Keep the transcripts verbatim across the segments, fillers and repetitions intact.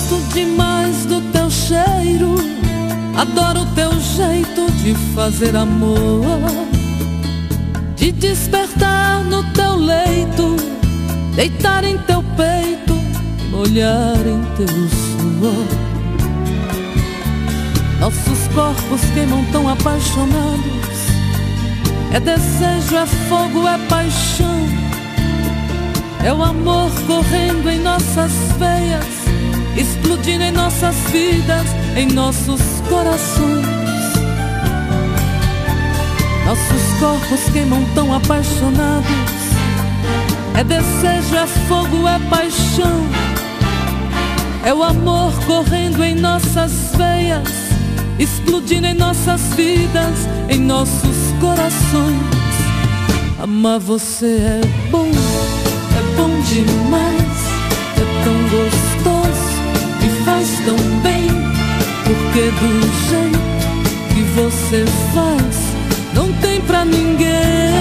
Gosto demais do teu cheiro, adoro o teu jeito de fazer amor, de despertar no teu leito, deitar em teu peito, molhar em teu suor. Nossos corpos queimam tão apaixonados, é desejo, é fogo, é paixão, é o amor correndo em nossas veias, explodindo em nossas vidas, em nossos corações. Nossos corpos queimam tão apaixonados, é desejo, é fogo, é paixão, é o amor correndo em nossas veias, explodindo em nossas vidas, em nossos corações. Amar você é bom, é bom demais, é tão gostoso, me faz tão bem, porque do jeito que você faz não tem pra ninguém.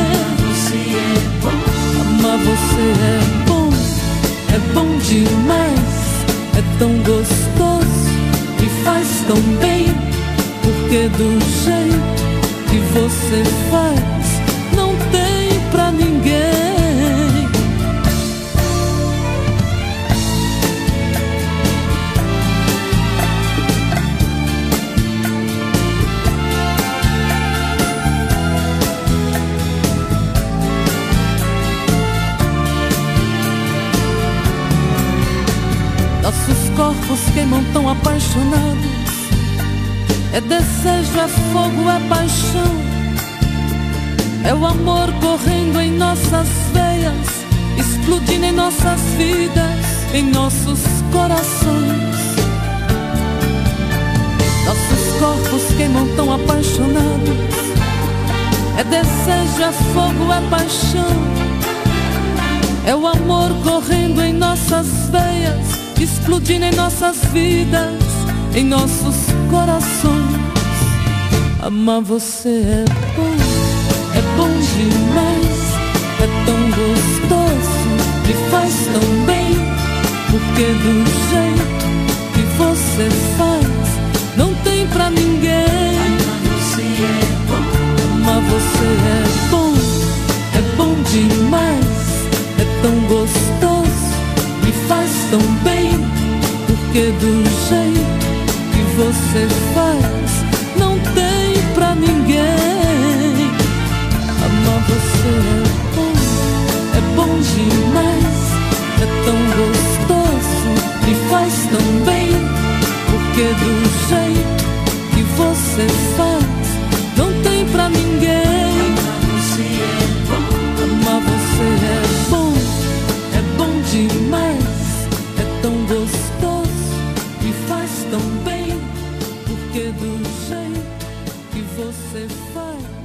Amar você é bom, é bom demais, é tão gostoso, me faz tão bem, porque do jeito que você faz não tem pra ninguém. Nossos corpos queimam tão apaixonados, é desejo, é fogo, é paixão, é o amor correndo em nossas veias, explodindo em nossas vidas, em nossos corações. Nossos corpos queimam tão apaixonados, é desejo, é fogo, é paixão, é o amor correndo em nossas veias, explodindo em nossas vidas, em nossos corações. Amar você é bom, é bom demais, é tão gostoso, me faz tão bem, porque do jeito que você faz não tem pra ninguém. Amar você é bom, é bom demais, é tão gostoso, me faz tão bem, porque do jeito que você faz não tem pra ninguém. Amar você é bom, é bom demais, é tão gostoso, me faz tão bem, porque do jeito que você faz não tem pra ninguém. Amar você é bom, é bom demais, é tão gostoso, me faz tão bem, porque do jeito que você faz